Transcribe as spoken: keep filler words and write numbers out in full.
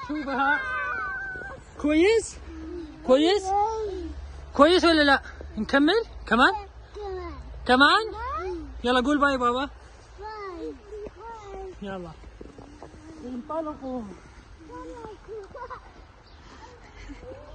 نشوفها. كويس؟ كويس؟ كويس ولا لا؟ نكمل؟ كمان؟ كمان؟ يلا قول باي بابا. يلا انطلقوا.